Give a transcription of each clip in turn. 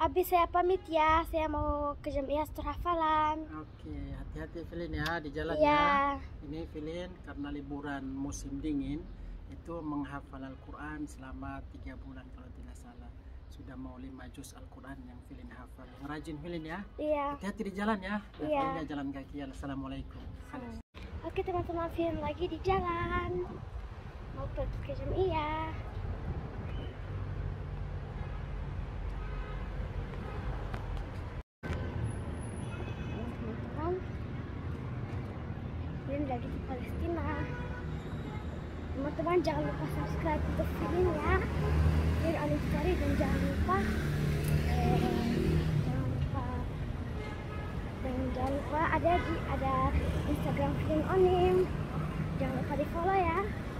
Habis saya pamit ya, saya mau ke Jamiah Setor Hafalan. Oke, hati-hati Filin ya di jalan Iya. ya. Ini Filin karena liburan musim dingin itu menghafal Al-Quran selama 3 bulan kalau tidak salah. Sudah mau 5 juz Al-Quran yang Filin hafal. Ngerajin Filin ya. Iya. Hati-hati di jalan ya. Iya. Filin jalan kaki. Assalamualaikum. Oke teman-teman, Filin lagi di jalan. Mau pergi ke Jamiah. Teman-teman, Filin lagi di Palestina. Teman-teman jangan lupa subscribe untuk Filin ya. Filin Alif Sari, dan jangan lupa ada Instagram Filin Onim. Jangan lupa di follow ya.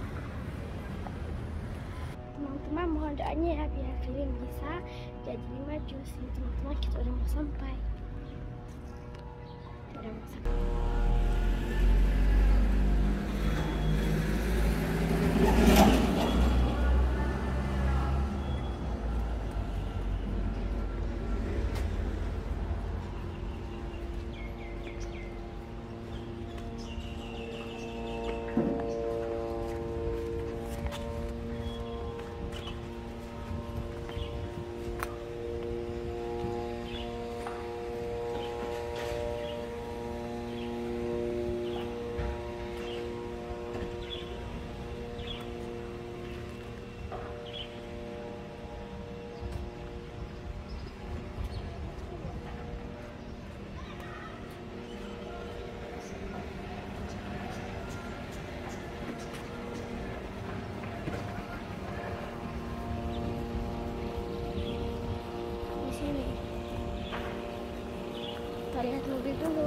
Teman-teman mohon doanya ya biar Filin bisa jadi 5 juz. Teman-teman kita udah mau sampai. Kita lihat mobil dulu.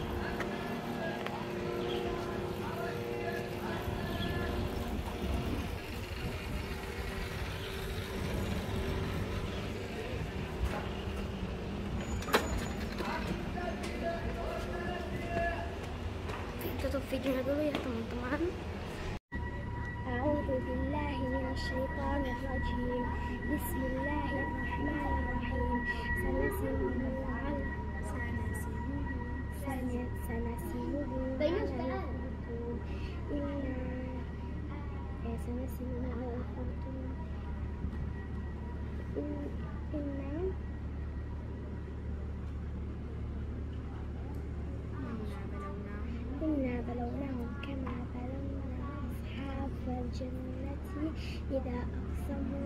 Tutup videonya dulu ya teman-teman. A'udzu billahi minasyaitonir rajim. Bismillahirrahmanirrahim. إنا بلوناهم كما بلونا أصحاب الجنة إذا أقسموا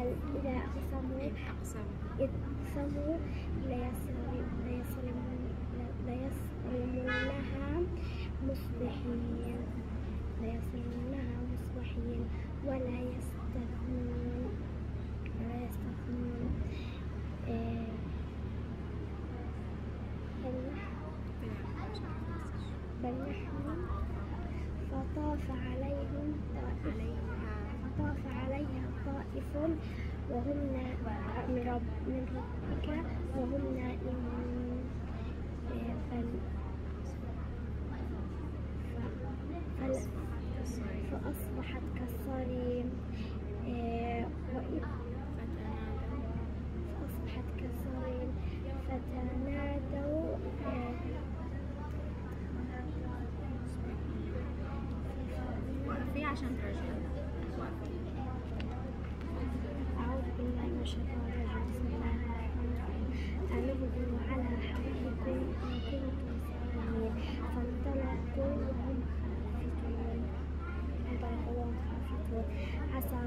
ليصرمنها مصبحين ولا يستثنون بل نحن فطاف عليها طائف وهم من ربك وهم نائمون فأصبحت كالصريم فتنادوا عشان ترجع. أعوذ بالله من الشيطان الرجيم. بسم الله الرحمن الرحيم. أنبذوا على حرفكم إن كنتم صارمين. فانطلقوا وهم خافون. عسى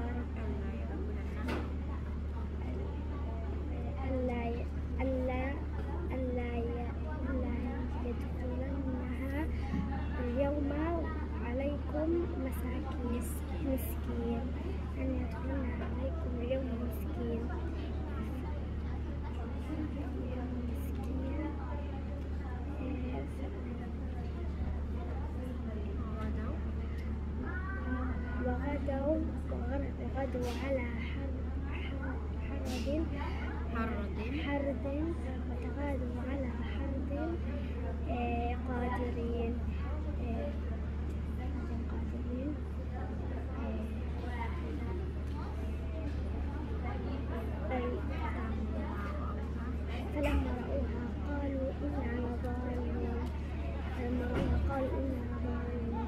ألا يدخلنها اليوم عليكم مسكين. أن يدخلنا عليكم اليوم مسكين. وغدوا على حرد وتغادوا على حرد قادرين. فلما رأوها قالوا إنا لضالون فلما رأوها قالوا إنا لضالون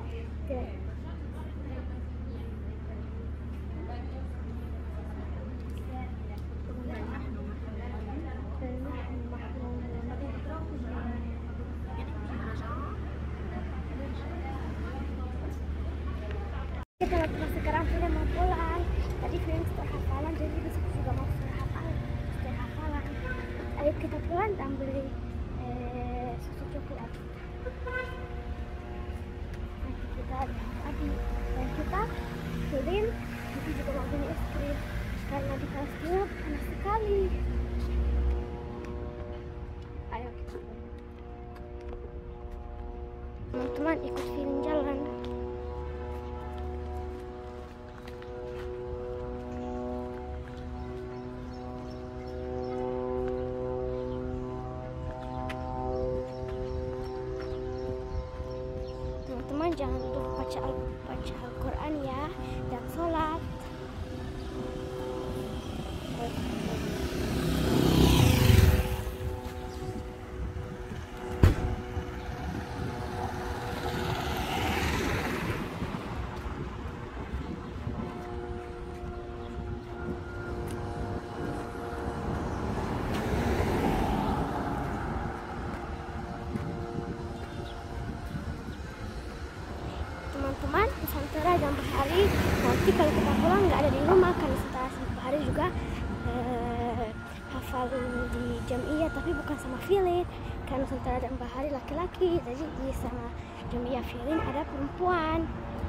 Kita lagi sekarang sudah mau pulang. Tadi film setelah hafalan, jadi besok juga mau setelah hafalan. Ayo kita pulang dan beli susu coklat. Nanti kita tadi dan kita film itu juga mau beli es krim karena di kelas 2 panas sekali. Ayo kita pulang. Teman-teman ikut film jalan. Teman-teman jangan lupa baca Al-Quran ya, dan sholat. Teman-teman, Nusantara dan Bahari nanti kalau kita pulang nggak ada di rumah, karena Nusantara dan Bahari juga hafal di Jamiah, tapi bukan sama Filin. Karena Nusantara dan Bahari laki-laki, jadi di sama Jamiah Filin ada perempuan.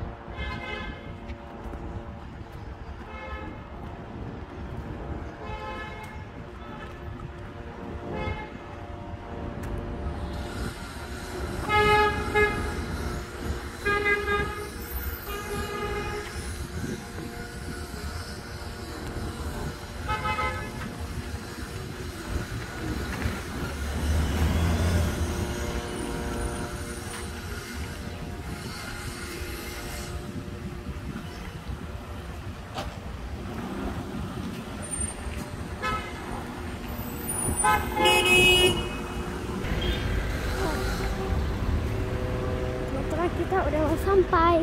Teman-teman, kita udah mau sampai.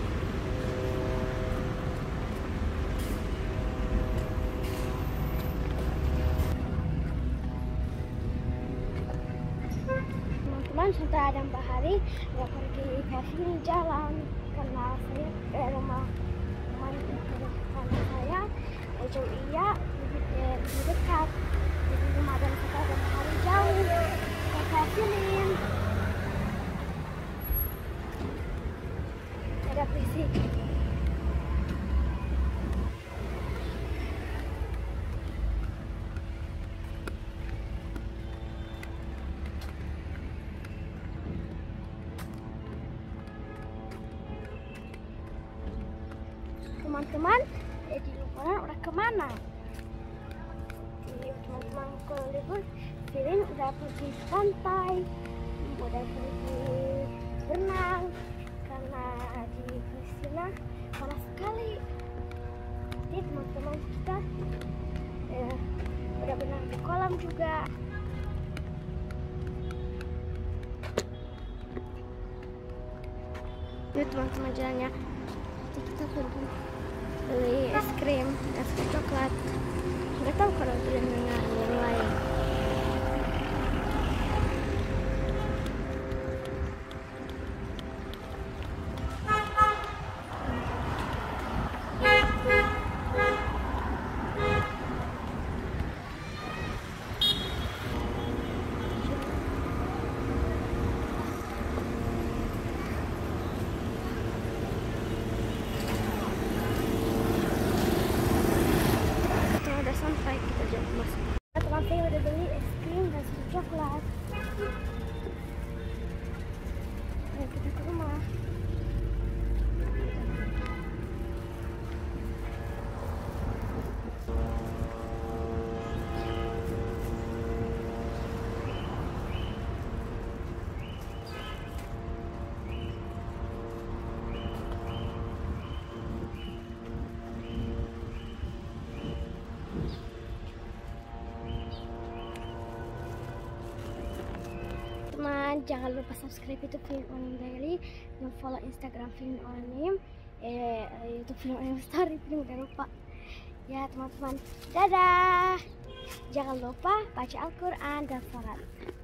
Teman-teman, Nusantara dan Bahari mau pergi ke sini jalan karena saya rumah saya Jamiah lebih dekat. Jadi rumah dan Nusantara dan Bahari jauh ke Filin. Ada berisik. Teman-teman, di liburan udah kemana? Teman-teman kalau libur, Filin udah pergi pantai, udah pergi berenang, karena di sana panas sekali. Jadi teman-teman kita udah berenang di kolam juga. Ini teman-teman jalannya. Jadi kita pergi beli es krim dan susu coklat. Nggak tahu kalau beli dengan yang lain. Sampai kita jam masuk teman-teman jangan lupa subscribe YouTube Feeling Onim Daily dan follow Instagram Feeling Onim, YouTube Feeling Onim Story, jangan lupa ya teman-teman. Dadah, jangan lupa baca Al-Quran dan sholat.